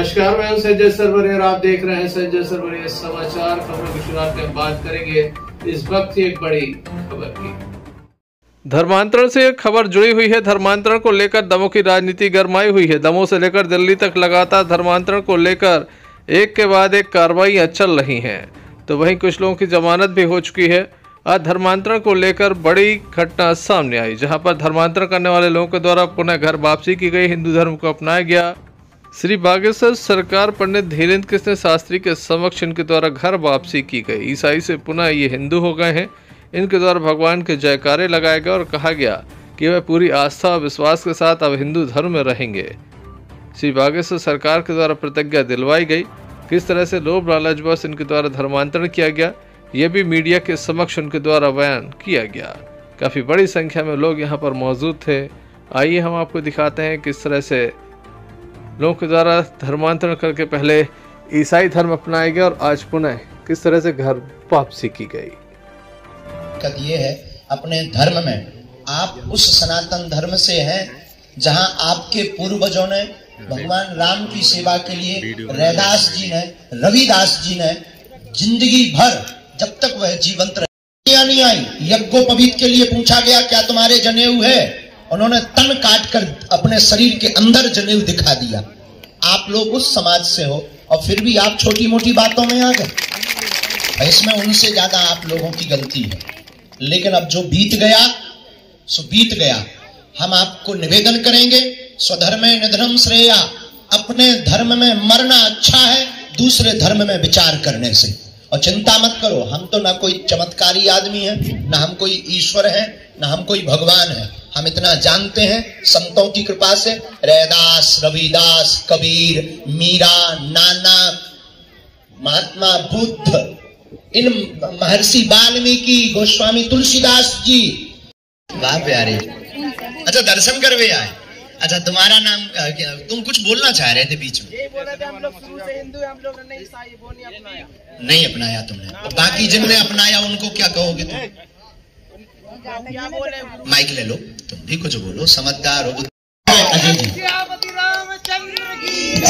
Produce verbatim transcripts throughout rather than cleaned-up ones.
नमस्कार, मैं हूं संजय सरवरे और आप देख रहे हैं संजय सरवरे समाचार। खबरों की शुरुआत में बात करेंगे इस वक्त की एक बड़ी खबर की। धर्मांतरण से एक खबर जुड़ी हुई है। धर्मांतरण को लेकर दमों की राजनीति गरमाई हुई है। दमों से लेकर दिल्ली तक लगातार धर्मांतरण को लेकर एक के बाद एक कार्रवाइयां चल रही हैं, तो वहीं कुछ लोगों की जमानत भी हो चुकी है। आज धर्मांतरण को लेकर बड़ी घटना सामने आई, जहां पर धर्मांतरण करने वाले लोगों के द्वारा पुनः घर वापसी की गई, हिंदू धर्म को अपनाया गया। श्री बागेश्वर सरकार पंडित धीरेन्द्र कृष्ण शास्त्री के समक्ष इनके द्वारा घर वापसी की गई। ईसाई से पुनः ये हिंदू हो गए हैं। इनके द्वारा भगवान के जयकारे लगाए गए और कहा गया कि वह पूरी आस्था और विश्वास के साथ अब हिंदू धर्म में रहेंगे। श्री बागेश्वर सरकार के द्वारा प्रतिज्ञा दिलवाई गई। किस तरह से लोभ लालचवश इनके द्वारा धर्मांतरण किया गया, यह भी मीडिया के समक्ष उनके द्वारा बयान किया गया। काफ़ी बड़ी संख्या में लोग यहाँ पर मौजूद थे। आइए हम आपको दिखाते हैं किस तरह से लोगों के द्वारा धर्मांतरण करके पहले ईसाई धर्म अपनाया गया और आज पुनः किस तरह से घर वापसी की गई। दिक्कत ये है, अपने धर्म में आप उस सनातन धर्म से हैं जहां आपके पूर्वजों ने भगवान राम की सेवा के लिए रैदास जी ने, रविदास जी ने जिंदगी भर जब तक वह जीवंत रहे नहीं आई, यज्ञोपवीत के लिए पूछा गया क्या तुम्हारे जनेऊ है, उन्होंने तन काट कर अपने शरीर के अंदर जनेऊ दिखा दिया। आप लोग उस समाज से हो और फिर भी आप छोटी मोटी बातों में आ गए। इसमें उनसे ज्यादा आप लोगों की गलती है। लेकिन अब जो बीत गया सो बीत गया। हम आपको निवेदन करेंगे, स्वधर्मे निधनम श्रेया, अपने धर्म में मरना अच्छा है दूसरे धर्म में विचार करने से। और चिंता मत करो, हम तो ना कोई चमत्कारी आदमी है, ना हम कोई ईश्वर है, ना हम कोई भगवान है। हम इतना जानते हैं संतों की कृपा से, रैदास, रविदास, कबीर, मीरा, नानक, महात्मा बुद्ध, इन महर्षि वाल्मीकि, गोस्वामी तुलसीदास जी, वाह प्यारे। अच्छा, दर्शन करवे आए। अच्छा, तुम्हारा नाम क्या? तुम कुछ बोलना चाह रहे थे बीच में। ये बोल रहे थे हम लोग शुरू से हिंदू हैं, हम लोग ने ईसाई वो नहीं अपनाया। नहीं अपनाया तुमने, तो बाकी जिनने अपनाया उनको क्या कहोगे तुम? क्या बोले? माइक ले लो, तुम भी कुछ बोलो, समझदार हो। अजय जी, रामचंद्र की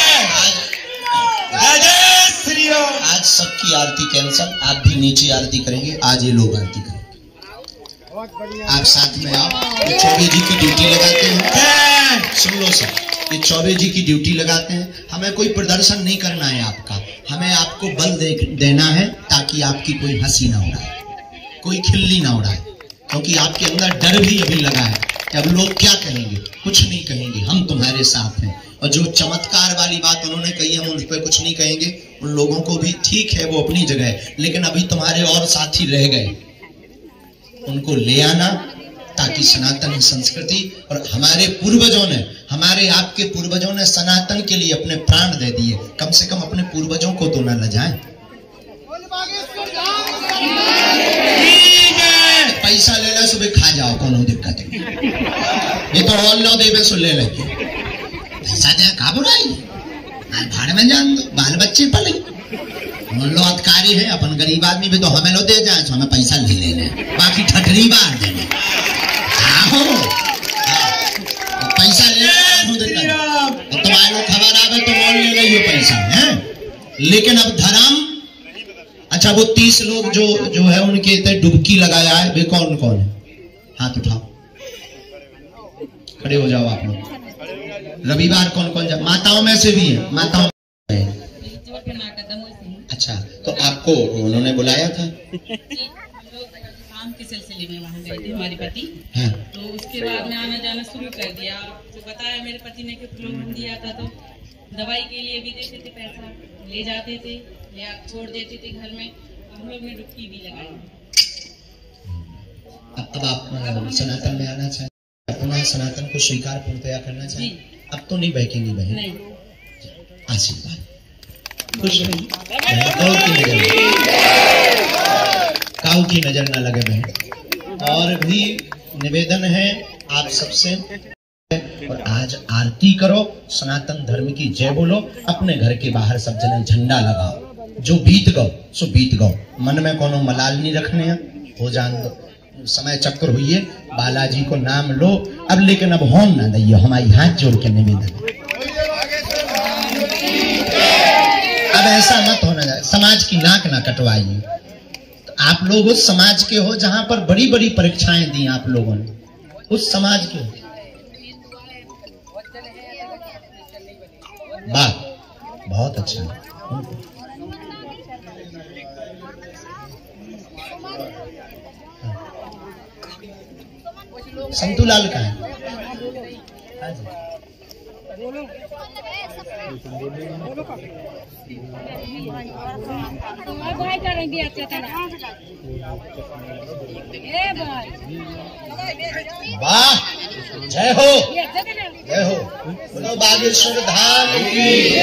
जय श्री राम। आज सबकी आरती कैंसल, आप भी नीचे आरती करेंगे। आज ये लोग आरती करेंगे, आप साथ में आओ। ये चौबे जी की ड्यूटी लगाते हैं। सुन लो सर, ये चौबे जी की ड्यूटी लगाते हैं। हमें कोई प्रदर्शन नहीं करना है आपका, हमें आपको बल दे, देना है ताकि आपकी कोई हंसी ना उड़ाए, कोई खिल्ली ना उड़ाए, क्योंकि आपके अंदर डर भी अभी लगा है कि अब लोग क्या कहेंगे। कुछ नहीं कहेंगे, हम तुम्हारे साथ हैं। और जो चमत्कार वाली बात उन्होंने कही, हम उन पर कुछ नहीं कहेंगे। उन लोगों को भी ठीक है, वो अपनी जगह है, लेकिन अभी तुम्हारे और साथी रह गए, उनको ले आना ताकि सनातन संस्कृति और हमारे पूर्वजों ने, हमारे आपके पूर्वजों ने सनातन के लिए अपने प्राण दे दिए। कम से कम अपने पूर्वजों को तो न लजाएं। पैसा ले ला, सुबह खा जाओ, कोनो दिक्कत है। ये तो हॉल लो देवे सो ले लेके पैसा दे का बुराई, भाड़ में जान दो, बाल बच्चे पले। हम लोग अधिकारी है, अपन गरीब आदमी भी तो हमें लो दे जाए, हमें पैसा ले लेने, बाकी ठटरी बार देने। पैसा ले तुम्हारे लोग खबर आवे तो मोल ले लियो पैसा है। लेकिन अब धर्म, अच्छा वो तीस लोग जो जो है उनके इतने डुबकी लगाया है, वे कौन कौन है? हाथ उठाओ, खड़े हो जाओ आप लोग। रविवार कौन कौन जा? माताओं में से भी है, माताओं। अच्छा, तो आपको उन्होंने बुलाया था? काम के सिलसिले में वहाँ गए थे हमारे पति। हाँ। तो उसके बाद में आना जाना शुरू कर दिया। तो बताया मेरे पति ने कि प्रलोभन दिया था, तो दवाई के लिए भी देते थे, पैसा ले जाते थे या छोड़ देते थे घर में। हम लोग ने डुबकी भी लगाई। अब आप सनातन में आना चाहिए, अपना सनातन को स्वीकार पूर्णतया करना चाहिए। अब तो नहीं बहकेंगी बहन, आशीर्वाद। खुश काऊ की नजर काऊ की नजर ना लगे बहन। और भी निवेदन है आप सबसे, और आज आरती करो, सनातन धर्म की जय बोलो। अपने घर के बाहर सब जने झंडा लगाओ। जो बीत गो सो बीत गो, मन में कोनो मलाल नहीं रखने हैं, हो जान दो। समय चक्र हुई, बालाजी को नाम लो अब, लेकिन अब होम ना दिए। हमारी हाथ जोड़ के निवेदन। अब ऐसा मत होना जाए, समाज की नाक ना कटवाइए। तो आप लोग उस समाज के हो जहां पर बड़ी बड़ी परीक्षाएं दी आप लोगों ने, उस समाज के हो। वाह, बहुत अच्छा। संतूलाल का है। वाह, जय हो, जय हो, बोलो बागेश्वर धाम की।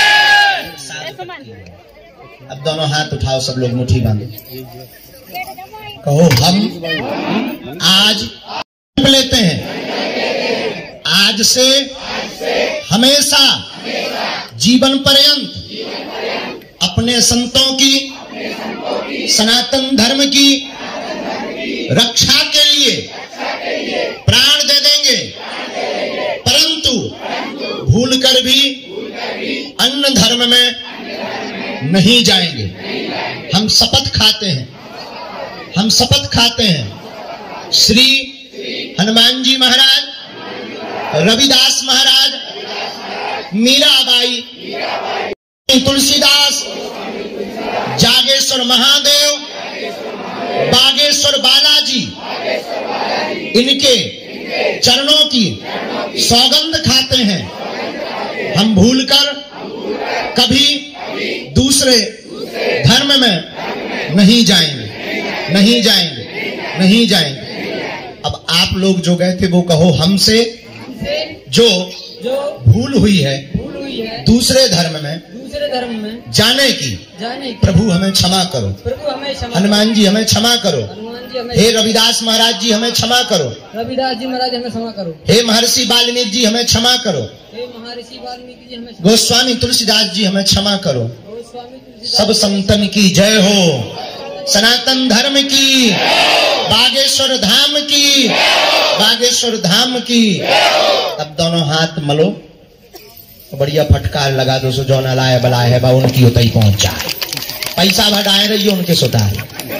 अब दोनों हाथ उठाओ, सब लोग मुट्ठी बांधो, कहो हम आज लेते हैं, आज से हमेशा जीवन पर्यंत अपने संतों की, सनातन धर्म की रक्षा के लिए प्राण दे देंगे, परंतु भूलकर भी अन्य धर्म में नहीं जाएंगे। हम शपथ खाते हैं, हम शपथ खाते हैं। श्री हनुमान जी महाराज, रविदास महाराज, मीराबाई, तुलसीदास, जागेश्वर महादेव, बागेश्वर बालाजी, इनके चरणों की सौगंध खाते हैं। हम भूलकर कभी दूसरे धर्म में नहीं जाएंगे, नहीं जाएंगे, नहीं जाएंगे। अब आप लोग जो गए थे वो कहो हमसे जो भूल हुई है दूसरे धर्म में दूसरे धर्म में जाने की, जाने की प्रभु हमें क्षमा करो, प्रभु हमें क्षमा, हनुमान जी हमें क्षमा करो, हनुमान जी हमें, हे रविदास महाराज जी हमें क्षमा करो, रविदास जी महाराज हमें क्षमा करो, हे महर्षि वाल्मीकि जी हमें क्षमा करो, हे महर्षि वाल्मीकि जी हमें, गोस्वामी तुलसीदास जी हमें क्षमा करो। गोस्वामी तुलसीदास, सब संतन की जय हो, सनातन धर्म की, बागेश्वर धाम की, बागेश्वर धाम की। अब दोनों हाथ मलो, बढ़िया फटकार लगा दो, सो जो नलाए बलाए है बा उनकी उतई पहुंच जाए, पैसा बढ़ाए रहिए उनके सुधार।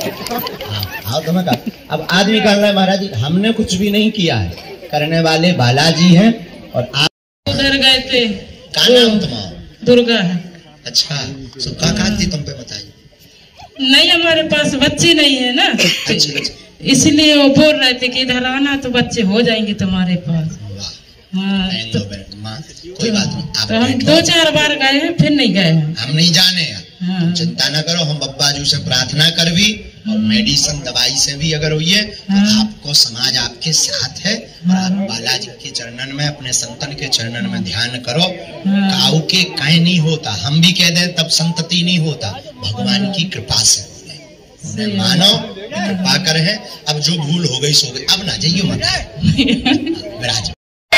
आओ तुम्हें का। अब आदमी कह रहा है महाराज जी हमने कुछ भी नहीं किया है, करने वाले बालाजी हैं और आप उधर गए थे। का नाम तुम्हारा? दुर्गा है। अच्छा, सुखा खाती तुम पे बताइए। नहीं, हमारे पास बच्चे नहीं है ना, अच्छा, अच्छा। इसलिए वो बोल रहे थे कि इधर आना तो बच्चे हो जाएंगे तुम्हारे पास। हाँ, तो, माँ कोई बात नहीं, आप तो हम दो चार बार गए हैं, फिर नहीं गए हैं। हम नहीं जाने हैं। हाँ। चिंता न करो, हम बब्बा जी से प्रार्थना कर भी और मेडिसिन दवाई से भी अगर हुई है तो हाँ। आपको समाज आपके साथ है और आप बालाजी के चरणन में, अपने संतन के चरणन में ध्यान करो। हाँ। काऊ के कहीं नहीं होता, हम भी कह दें तब संतति नहीं होता, भगवान की कृपा से उन्हें मानो, कृपा कर है। अब जो भूल हो गई सो गई, अब ना जाइए मत विराज।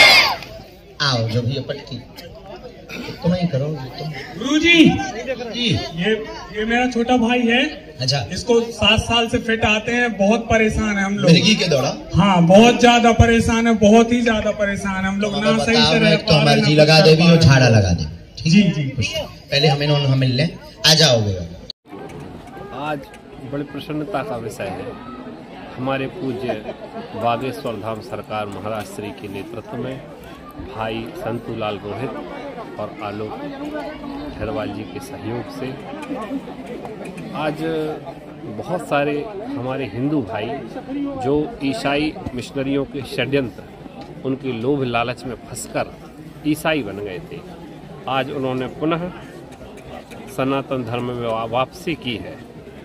आओ जो भी पटकी तुम ही करो तुम। गुरु जी, जी ये ये मेरा छोटा भाई है। अच्छा, इसको सात साल से फिट आते हैं, बहुत परेशान है हम लोग। मिर्गी के दौरा। हाँ, बहुत ज्यादा परेशान है, बहुत ही ज्यादा परेशान है हम लोग। ना सही से रह तो पा रहे, मर्जी ना लगा कुछ दे कर भी पा और रहे। झाड़ा लगा दे। ठीक जी है? जी पहले हमें इन्होंने मिल लें, आ जाओगे। आज बड़ी प्रसन्नता का विषय है। हमारे पूज्य बागेश्वर धाम सरकार महाराज श्री के नेतृत्व में भाई संतूलाल रोहित और आलोक खैरवाल जी के सहयोग से आज बहुत सारे हमारे हिंदू भाई जो ईसाई मिशनरियों के षड्यंत्र, उनके लोभ लालच में फंसकर ईसाई बन गए थे, आज उन्होंने पुनः सनातन धर्म में वापसी की है।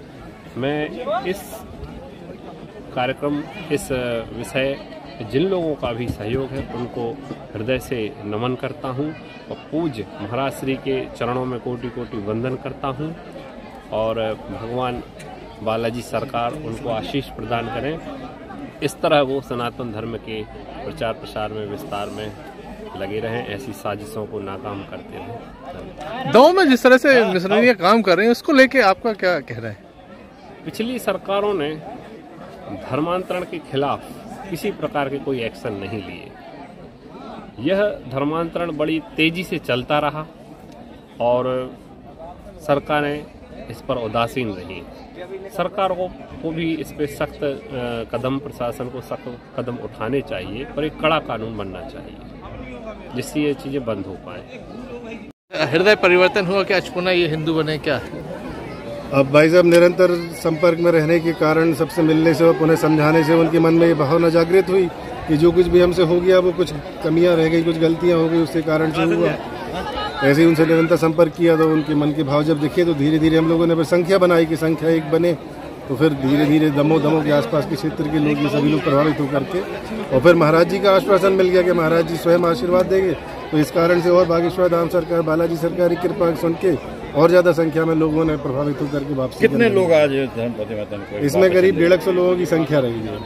मैं इस कार्यक्रम, इस विषय जिन लोगों का भी सहयोग है उनको हृदय से नमन करता हूं और पूज्य महाराज श्री के चरणों में कोटि कोटि वंदन करता हूं और भगवान बालाजी सरकार उनको आशीष प्रदान करें। इस तरह वो सनातन धर्म के प्रचार प्रसार में, विस्तार में लगे रहें, ऐसी साजिशों को नाकाम करते रहें। गाँव में जिस तरह से मिशनरियाँ काम कर रही हैं उसको लेके आपका क्या कहना है? पिछली सरकारों ने धर्मांतरण के खिलाफ किसी प्रकार के कोई एक्शन नहीं लिए। यह धर्मांतरण बड़ी तेजी से चलता रहा और सरकारें इस पर उदासीन रही। सरकार को, को भी इस पर सख्त कदम, प्रशासन को सख्त कदम उठाने चाहिए और एक कड़ा कानून बनना चाहिए जिससे ये चीज़ें बंद हो पाए। हृदय परिवर्तन हुआ कि आज पुनः ये हिंदू बने क्या? अब भाई साहब निरंतर संपर्क में रहने के कारण, सबसे मिलने से और पुनः समझाने से उनके मन में ये भावना जागृत हुई कि जो कुछ भी हमसे हो गया वो कुछ कमियां रह गई, कुछ गलतियां हो गई, उसके कारण से हुआ। ऐसे ही उनसे निरंतर संपर्क किया तो उनके मन के भाव जब दिखे तो धीरे धीरे हम लोगों ने फिर संख्या बनाई कि संख्या एक बने, तो फिर धीरे धीरे दमो दमो के आसपास के क्षेत्र के लोग ये सभी लोग प्रभावित होकर के, और फिर महाराज जी का आश्वासन मिल गया कि महाराज जी स्वयं आशीर्वाद देंगे। तो इस कारण से और बागेश्वर धाम सरकार, बालाजी सरकार की कृपा सुन के और ज्यादा संख्या में लोगों ने प्रभावित होकर के वापसी। कितने लोग आज धर्म परिवर्तन को? इसमें करीब डेढ़ सौ लोगों की संख्या रही है।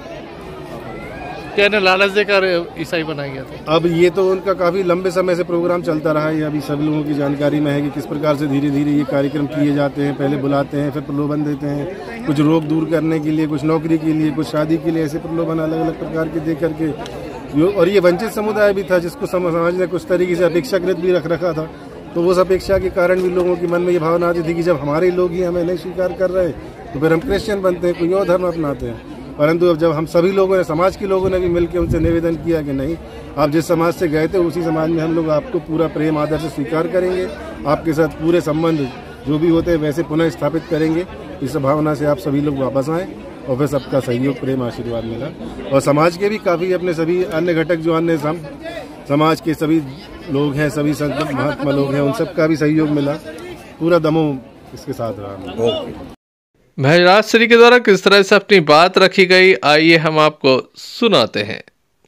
कहने लालच देकर ईसाई बनाया गया था। अब ये तो उनका काफी लंबे समय से प्रोग्राम चलता रहा है। अभी सभी लोगों की जानकारी में है कि किस प्रकार से धीरे धीरे ये कार्यक्रम किए जाते हैं। पहले बुलाते हैं, फिर प्रलोभन देते हैं, कुछ रोग दूर करने के लिए, कुछ नौकरी के लिए, कुछ शादी के लिए, ऐसे प्रलोभन अलग अलग प्रकार के दे करके। और ये वंचित समुदाय भी था जिसको समाज ने कुछ तरीके से अपेक्षाकृत भी रख रखा था। तो उस अपेक्षा के कारण भी लोगों के मन में ये भावना आती थी कि जब हमारे लोग ही हमें नहीं स्वीकार कर रहे तो फिर हम क्रिश्चियन बनते हैं, कोई और धर्म अपनाते हैं। परंतु अब जब हम सभी लोगों ने, समाज के लोगों ने भी मिलकर उनसे निवेदन किया कि नहीं, आप जिस समाज से गए थे उसी समाज में हम लोग आपको पूरा प्रेम आदर से स्वीकार करेंगे, आपके साथ पूरे संबंध जो भी होते हैं वैसे पुनः स्थापित करेंगे। इस भावना से आप सभी लोग वापस आए और फिर सबका सहयोग, प्रेम, आशीर्वाद मिला। और समाज के भी काफ़ी, अपने सभी अन्य घटक जो अन्य सम, समाज के सभी लोग हैं, सभी संत महात्मा लोग हैं, उन सबका भी सहयोग मिला। पूरा दमोह इसके साथ रहा। महराज श्री के द्वारा किस तरह से अपनी बात रखी गई, आइए हम आपको सुनाते हैं।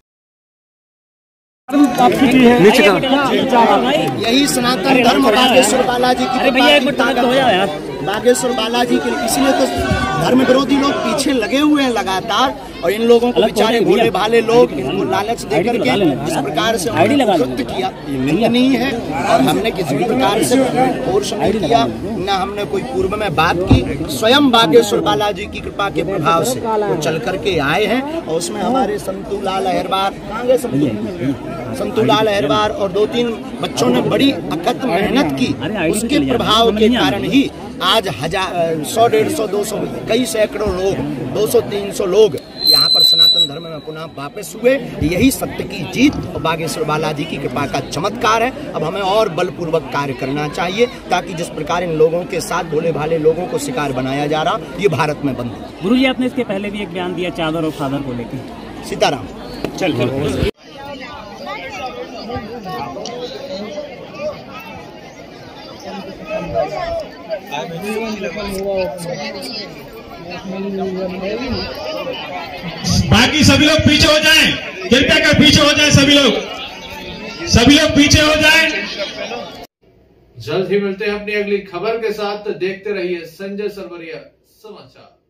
यही सनातन धर्म बागेश्वर बालाजी की बागेश्वर बालाजी के, इसलिए तो धर्म विरोधी लोग पीछे लगे हुए हैं लगातार। और इन लोगों को बेचारे भोले भाले लोग इनको लालच दे करके इस प्रकार से कृत्य किया, निंदनीय है। और हमने किसी भी प्रकार से फोर्स नहीं किया, न हमने कोई पूर्व में बात की। स्वयं बागेश्वर बालाजी की कृपा के प्रभाव से वो चल करके आए हैं। और उसमें हमारे संतूलाल अहिरवार, संतूलाल अहिरवार और दो तीन बच्चों ने बड़ी अकथ मेहनत की। उसके प्रभाव के कारण ही आज हजार, सौ, डेढ़ सौ, दो सौ, कई सैकड़ों लोग, दो सौ, तीन सौ लोग यहाँ पर सनातन धर्म में पुनः वापस हुए। यही सत्य की जीत और बागेश्वर बालाजी की कृपा का चमत्कार है। अब हमें और बलपूर्वक कार्य करना चाहिए ताकि जिस प्रकार इन लोगों के साथ भोले भाले लोगों को शिकार बनाया जा रहा, ये भारत में बंद हो। गुरु जी, आपने इसके पहले भी एक बयान दिया चादर और फादर को लेकर। सीताराम। चल बाकी सभी लोग पीछे हो जाएं, कृपया कर पीछे हो जाएं, सभी लोग सभी लोग पीछे हो जाएं। जल्द ही मिलते हैं अपनी अगली खबर के साथ। देखते रहिए संजय सरवरिया समाचार।